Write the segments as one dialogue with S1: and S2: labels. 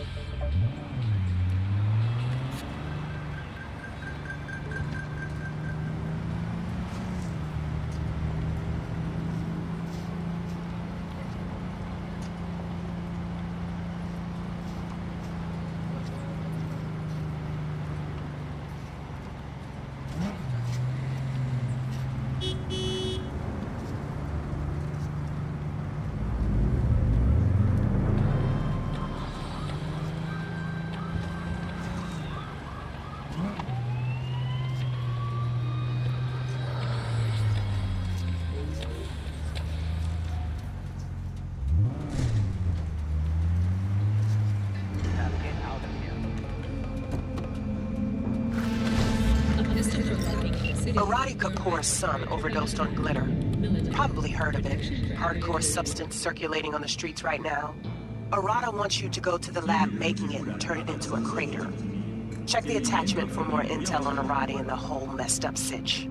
S1: Arati Kapoor's son overdosed on glitter. Probably heard of it. Hardcore substance circulating on the streets right now. Arata wants you to go to the lab making it and turn it into a crater. Check the attachment for more intel on Arati and the whole messed up sitch.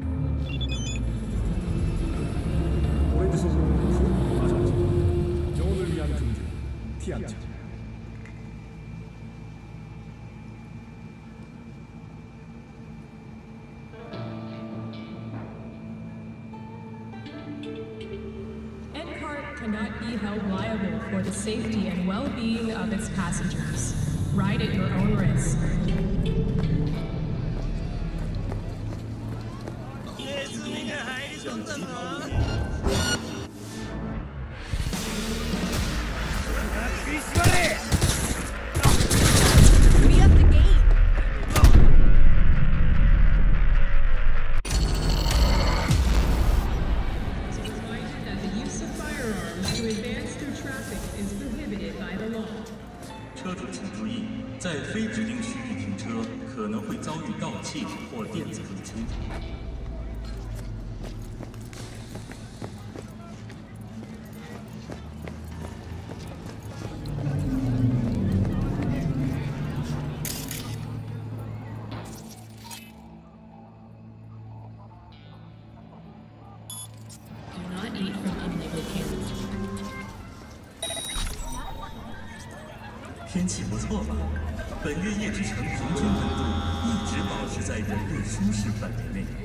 S2: Cannot be held liable for the safety and well-being of its passengers. Ride at your own risk.
S3: 天气不错吧？本月夜之城平均温度一直保持在人类舒适范围内。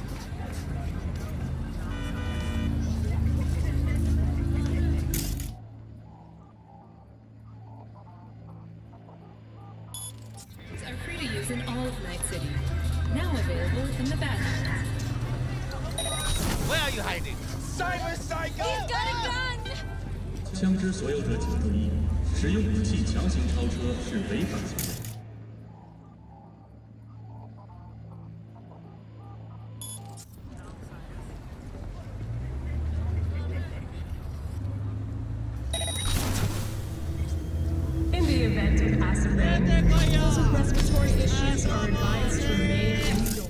S4: Are free to use in all of Night City. Now available in the Badlands.
S5: Where are you hiding? Cyber Psycho!
S4: He's got a gun!
S3: 枪支所有者请注意，使用武器强行超车是违法行为。
S2: In the event of acid rain, those with respiratory issues are advised to remain indoors.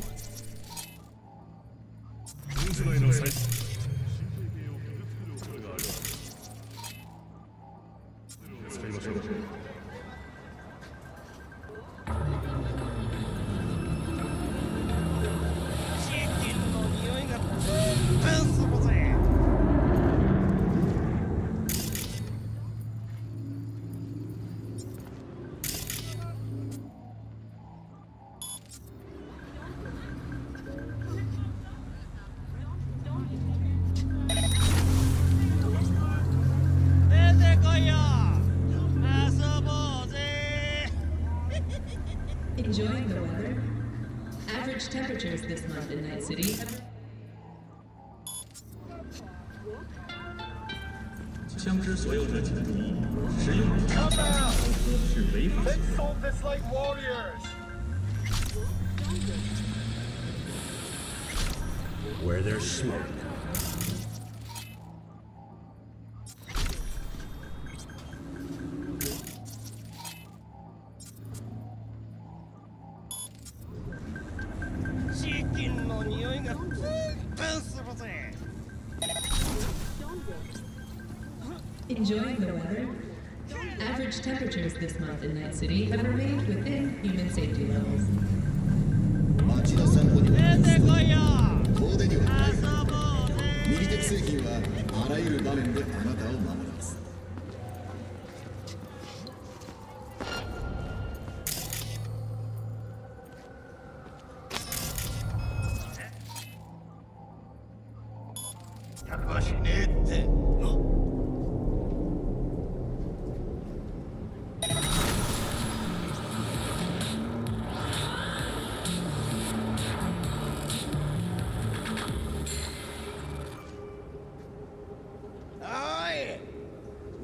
S2: Enjoying the weather? Average temperatures this month in Night City have...
S3: 枪支所有者请注意，使用武器强行超车是违法行为。
S6: Where there's smoke.
S2: Enjoying the weather? Average temperatures this month in Night City have remained within human safety levels.
S7: 街の散歩には遠出にはないミリテク製品はあらゆる場面であなたを守ります。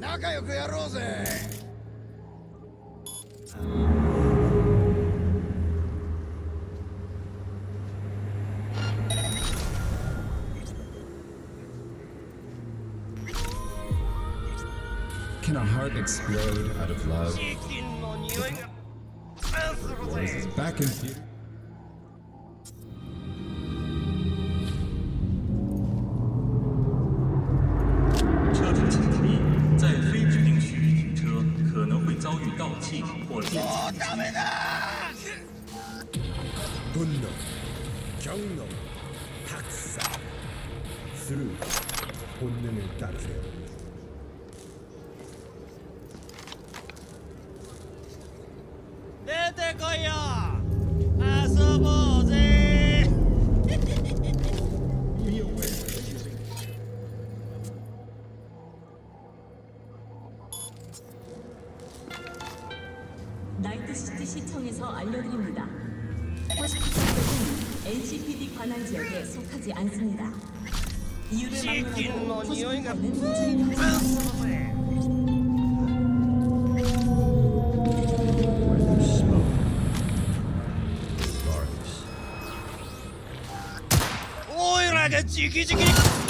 S5: 仲良くやろうぜ。
S6: Can a heart explode out of love?
S5: チキンの匂いがする
S6: Boys
S5: ぜ。
S6: is back in theater.
S3: 车主请注意，在非指定区域停车可能会遭遇盗窃或劫机。
S5: ダメだ。
S8: 분노, 경로, 학살, 스루, 본능을 따르세요.
S5: 내대 거야. 가서 보세.
S9: 나이트시티 시청에서 알려드립니다. 호시피터는 NCPD 관할 지역에 속하지 않습니다. 이유를 막론하고 호시피터는 주의하지
S5: 오이라가 지기지기.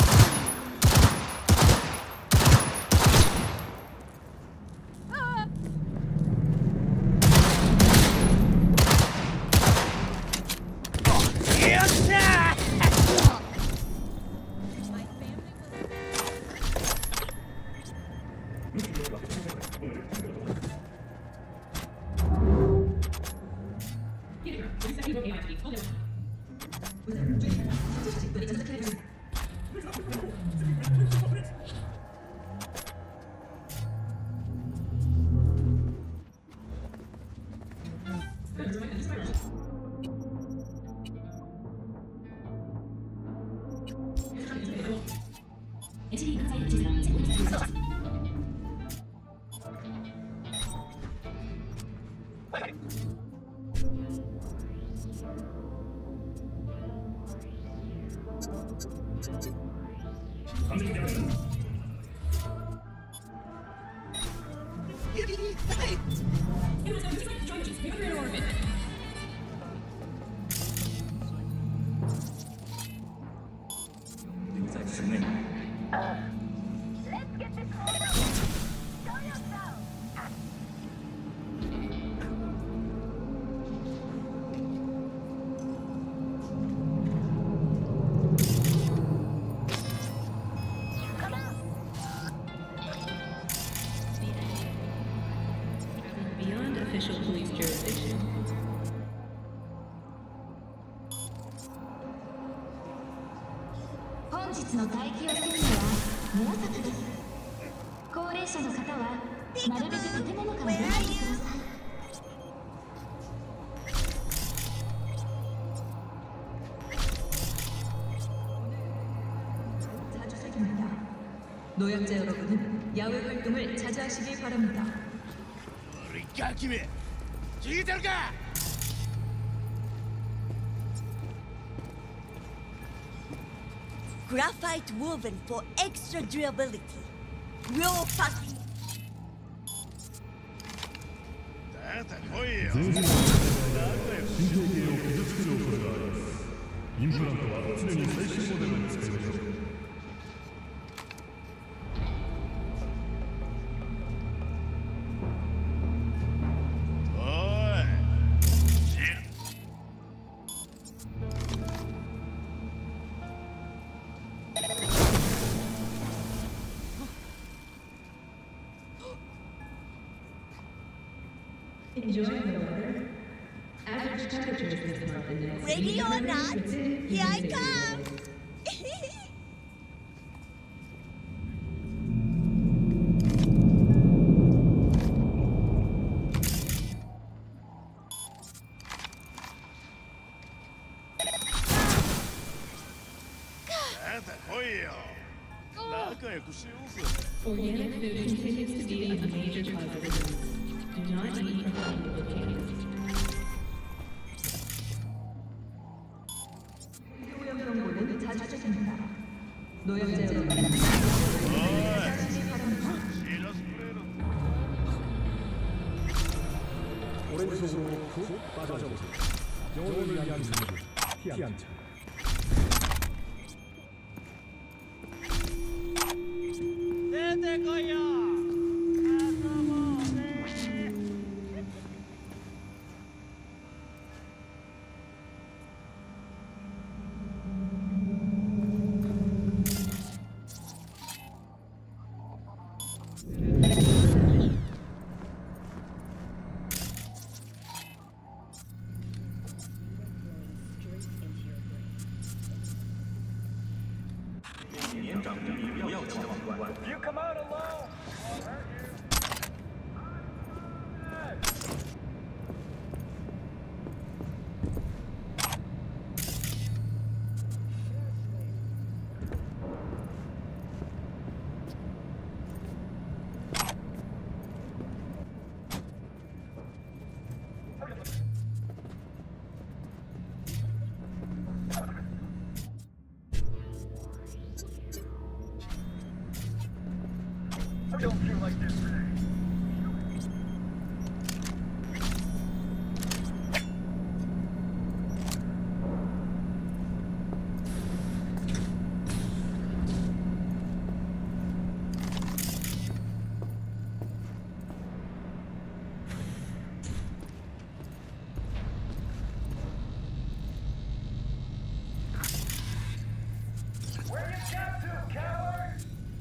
S4: Beyond official police jurisdiction.
S9: 本日の待機をするのは紫です。高齢者の方はなるべく建物から出ないでください。 자주색입니다. 노약자 여러분은 야외 활동을 자제하시기 바랍니다.
S5: 우리 가키미. 지기들가.
S10: Graphite woven for extra durability. Real fucking.
S5: だだ来いよ。
S8: 神経系を傷つける恐れがあります。インプラントは常に最新モデルを使いましょう。
S2: Enjoy the weather. Average temperatures this month in the
S10: Ready or not, here I come.
S2: Organic food continues to be a major cause of disease. Do not eat from unlabeled cans.
S9: 오염 경보는 자주적입니다. 노약자 여러분, 자제하시기 바랍니다.
S8: 놓고 빠져보세요. 영혼을 위한 준비, 피한차.
S5: 될 거야.
S8: You come out alone. I don't feel like this today. Where you got to, coward?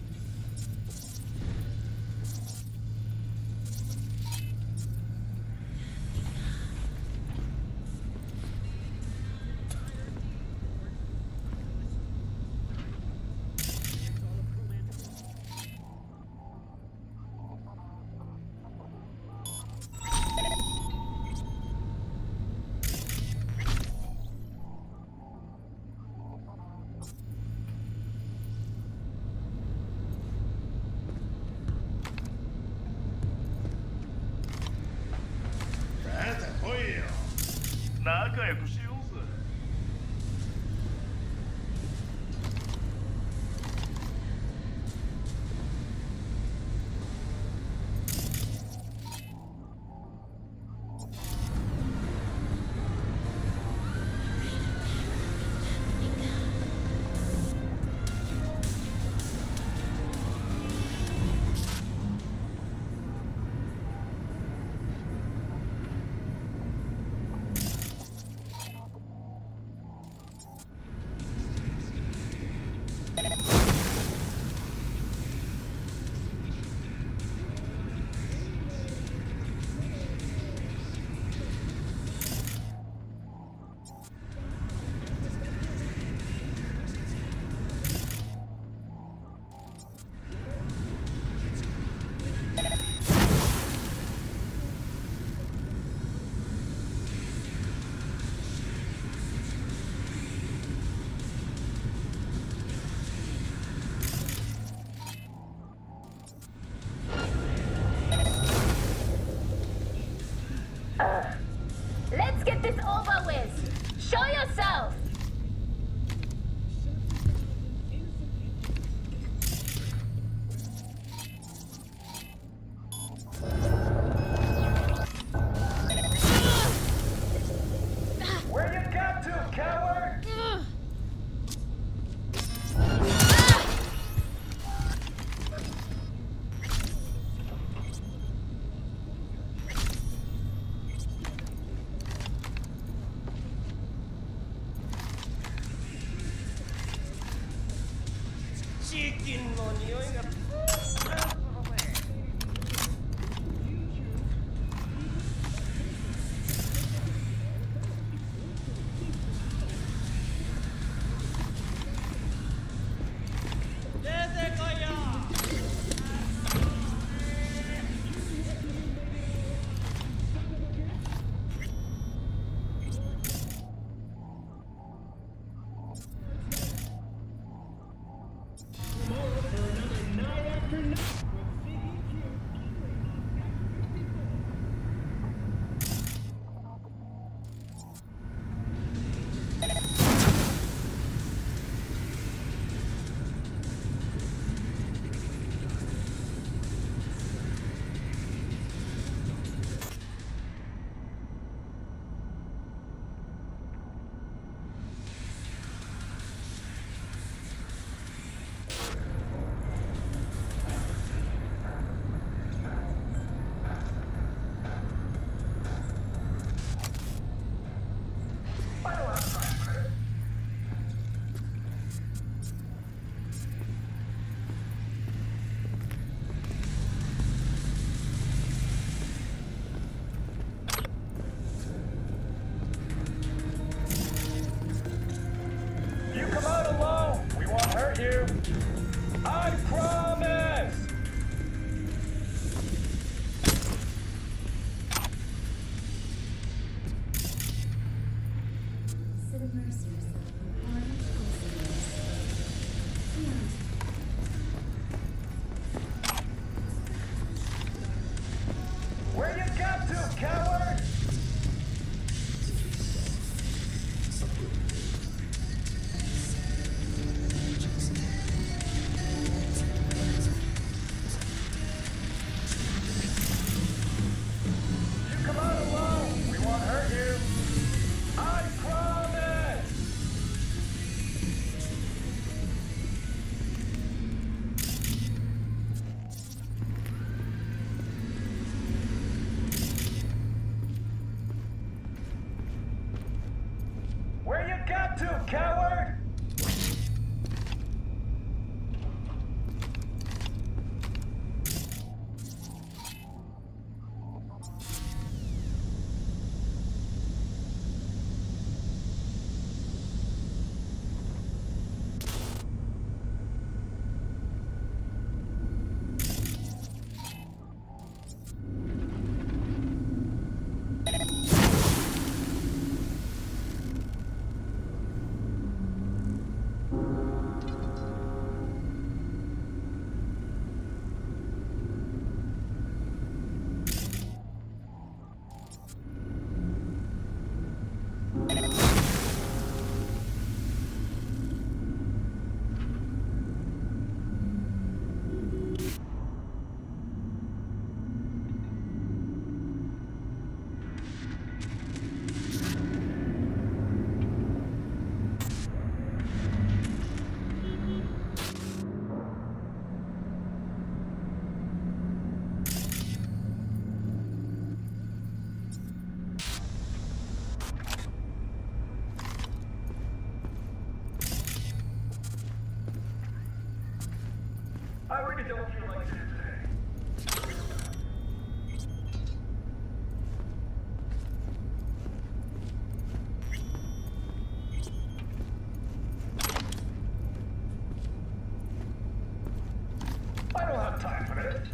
S8: Nada é possível.
S9: Let's get this over with. Show yourself.
S8: Where you got to, coward?
S5: 치킨の匂いが。
S8: coward! I really don't feel like this today. I don't have time for this.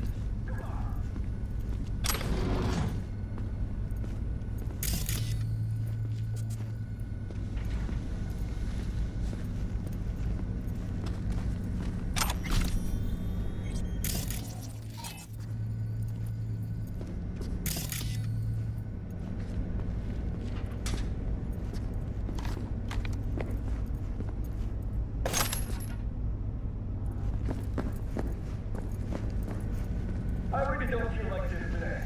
S8: I really don't feel like this today.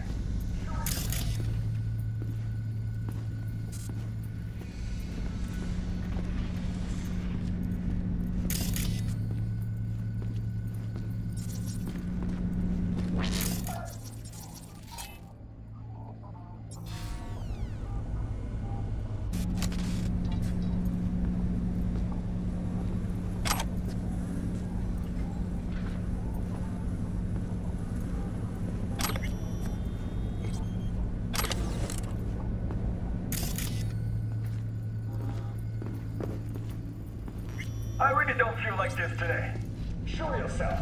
S8: I really don't feel like this today. Show yourself.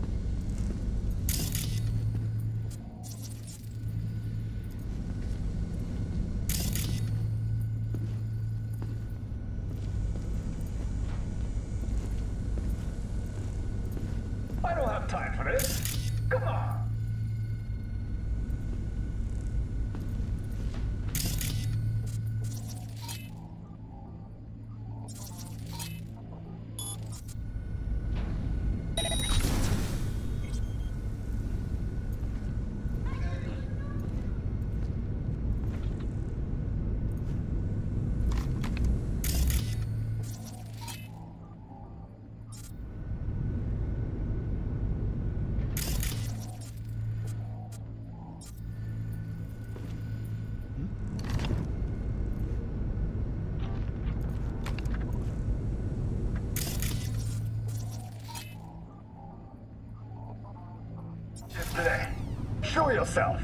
S8: I don't have time for this. Come on. Today. Show yourself.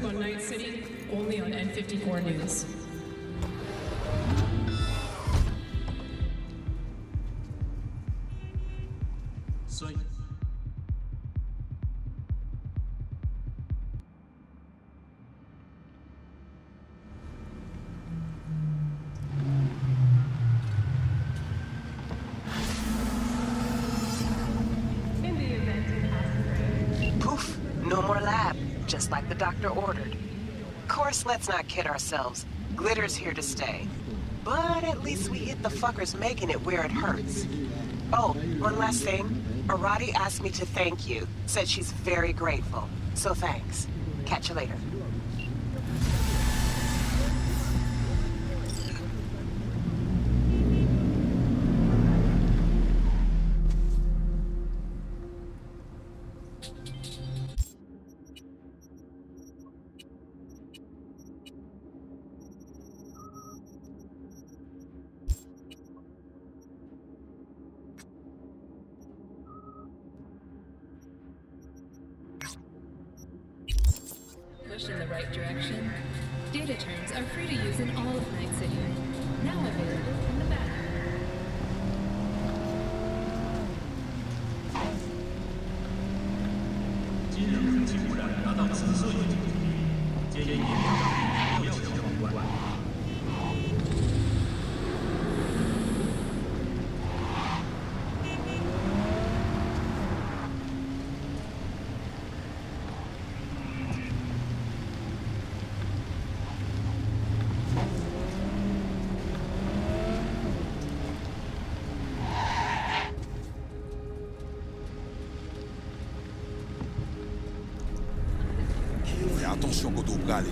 S2: on Night City, only on N54 News.
S3: Soy.
S2: In the event it passes.
S1: Poof, no more lab, just like the doctor ordered. Of course, let's not kid ourselves. Glitter's here to stay. But at least we hit the fuckers making it where it hurts. Oh, one last thing. Arati asked me to thank you. Said she's very grateful. So thanks. Catch you later.
S4: Push in the right direction. Data terms are free to use in all of Night City. Now available in the bathroom.
S3: 今日空气污染达到紫色预警级别，建议年长者不要前往户外。
S11: Fais attention, Godot Gale.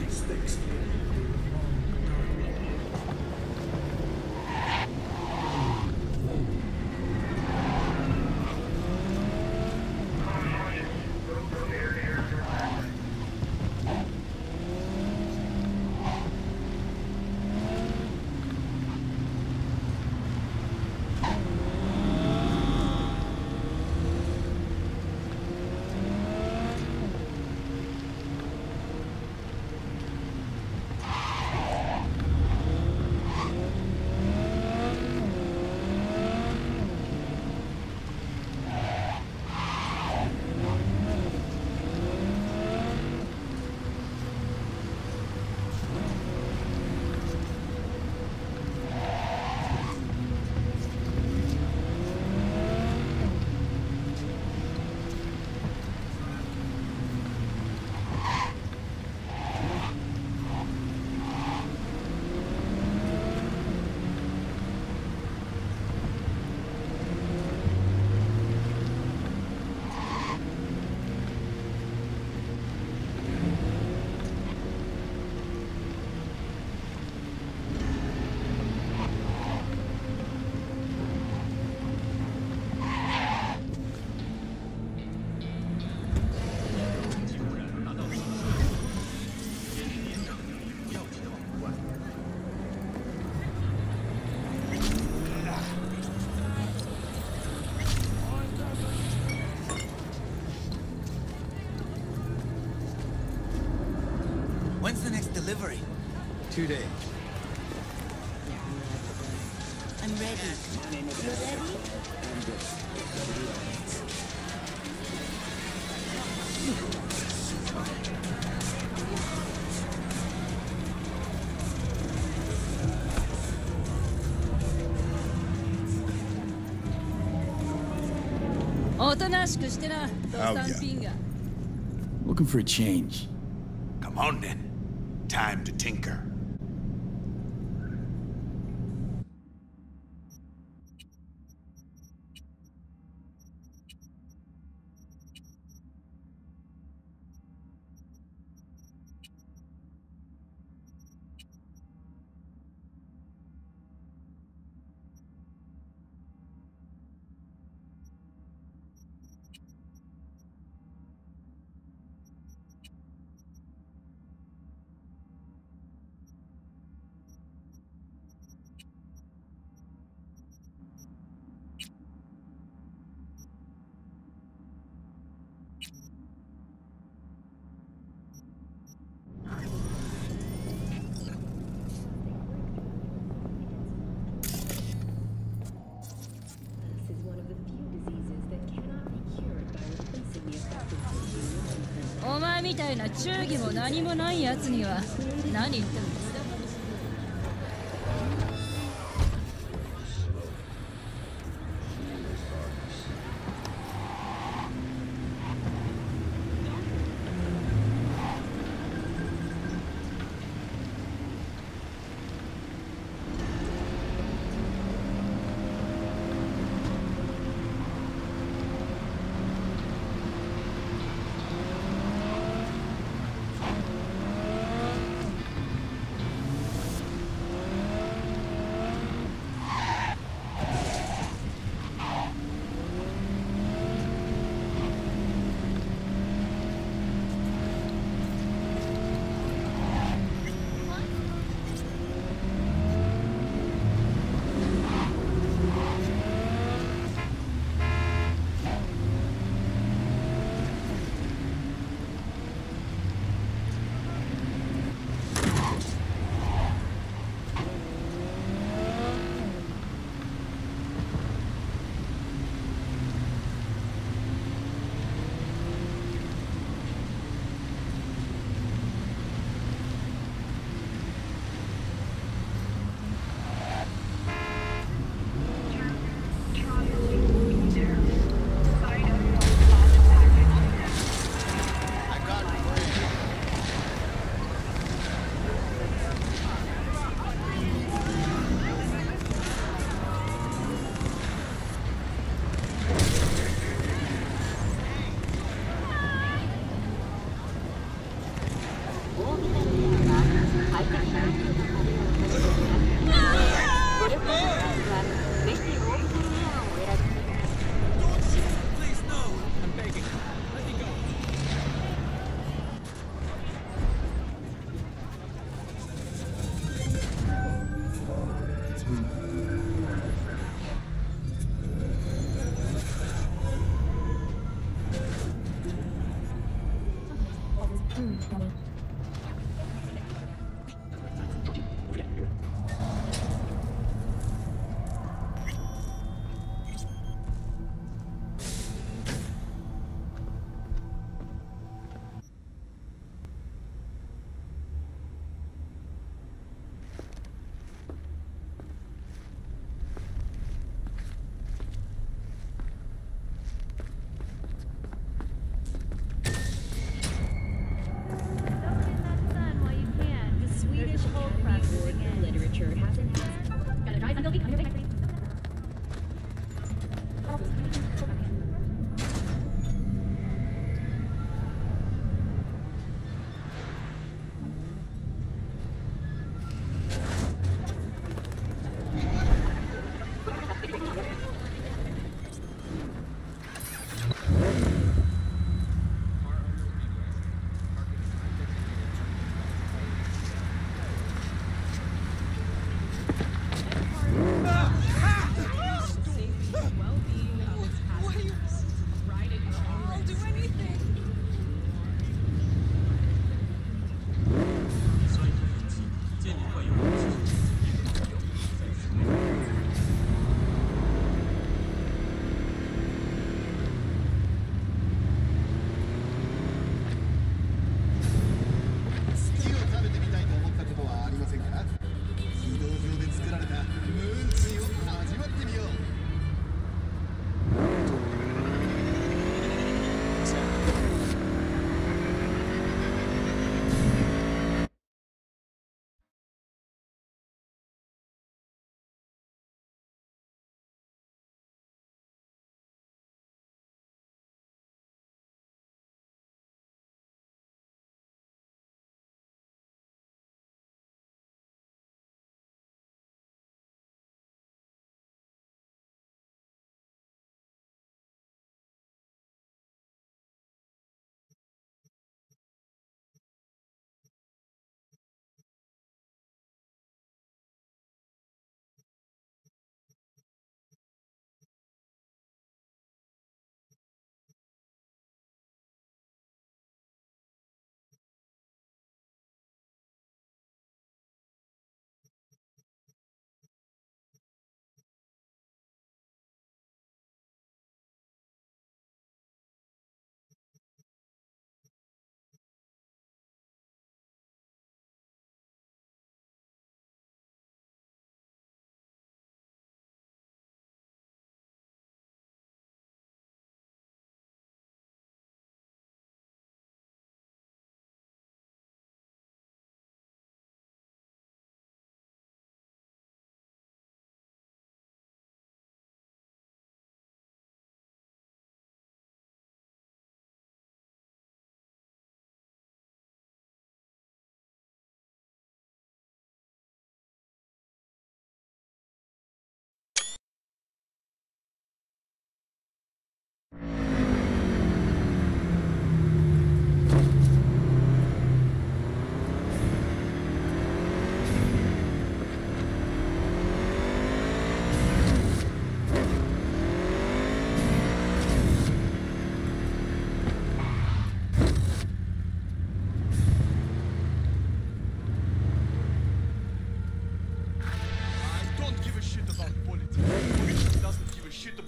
S5: When's the next delivery?
S12: 2 days.
S10: I'm ready. You ready?
S12: Looking for a change.
S11: Come on then. Time to tinker.
S13: みたいな忠義も何もないやつには何言っても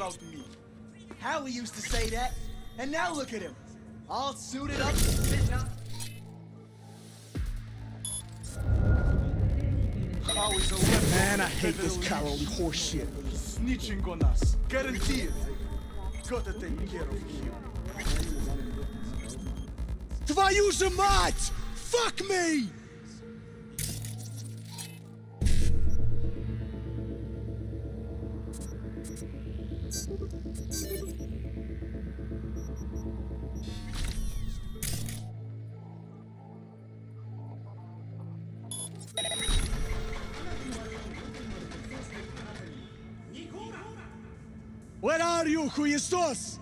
S14: about me. Hallie used to say that, and now look at him. All suited up, Man, I hate this cowardly horseshit. Snitching on us. Guaranteed. Gotta take care of him. Твою же мать! Fuck me! Where are you, хуесос?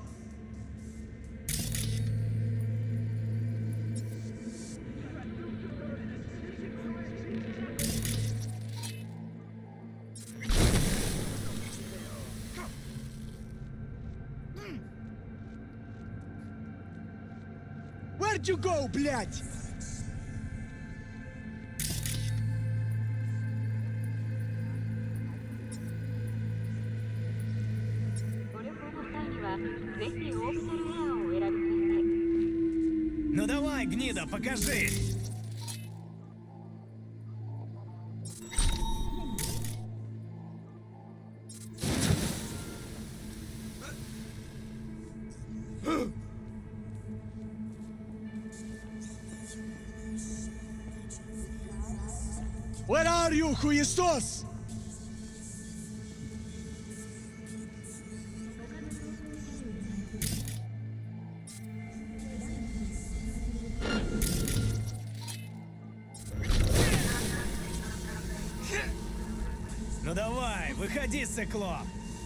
S14: Where'd you go, блядь?
S5: Ну давай, гнида, покажи!
S14: Where are you, хуесос?
S5: Ну давай, выходи, циклоп!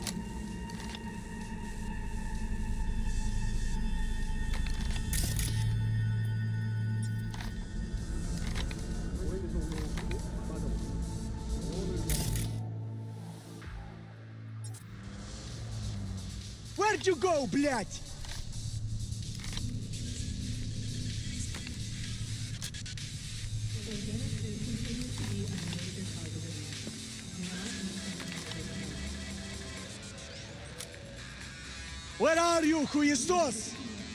S14: Where'd you go, блядь? Where are you, хуесос?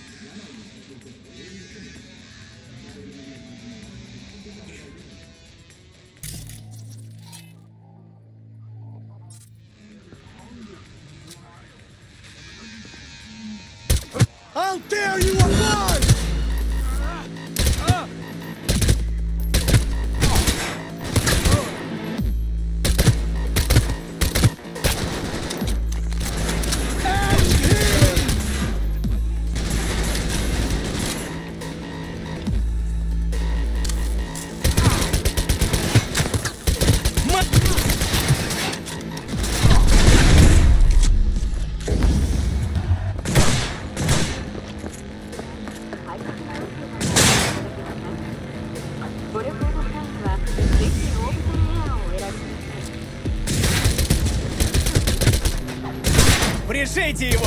S14: I'll tear you apart!
S5: Пришейте его!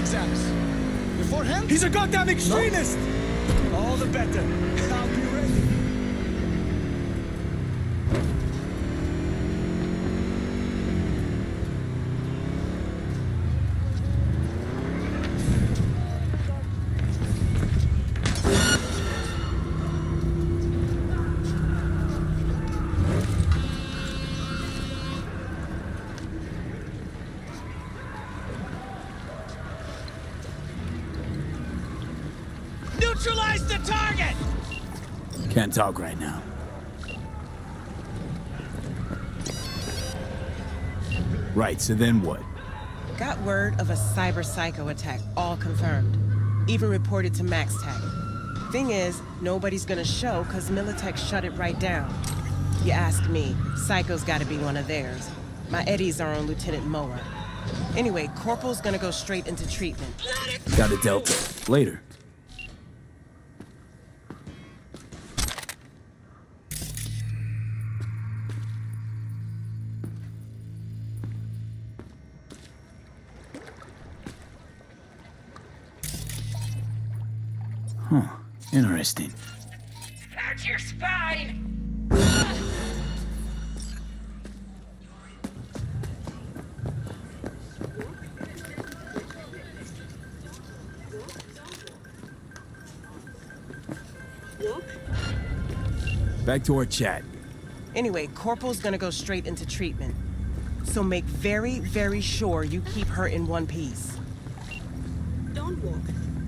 S14: exams. Beforehand?
S15: He's a goddamn extremist!
S14: No. All the better. I'll be ready.
S5: Neutralize the target!
S12: Can't talk right now. Right, so then what?
S1: Got word of a cyber psycho attack, all confirmed. Even reported to MaxTech. Thing is, nobody's gonna show because Militech shut it right down. You ask me, Psycho's gotta be one of theirs. My eddies are on Lieutenant Mower. Anyway, Corporal's gonna go straight into treatment.
S12: Got a Delta. Later. Huh. Interesting.
S16: That's your spine!
S12: Back to our chat.
S1: Anyway, Corporal's gonna go straight into treatment. So make very, very sure you keep her in one piece.
S10: Don't walk.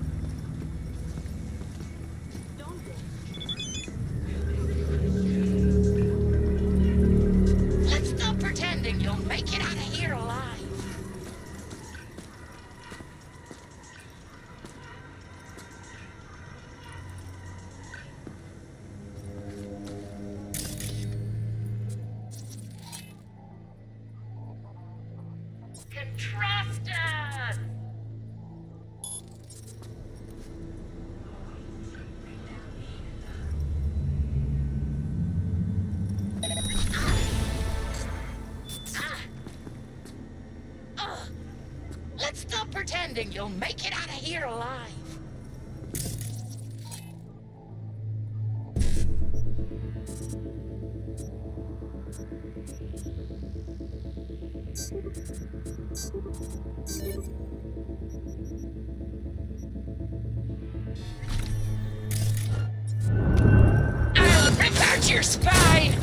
S16: Let's stop pretending you'll make it out of here alive. Can trust us! Let's stop pretending you'll make it out of here alive. I'll rip out your spine!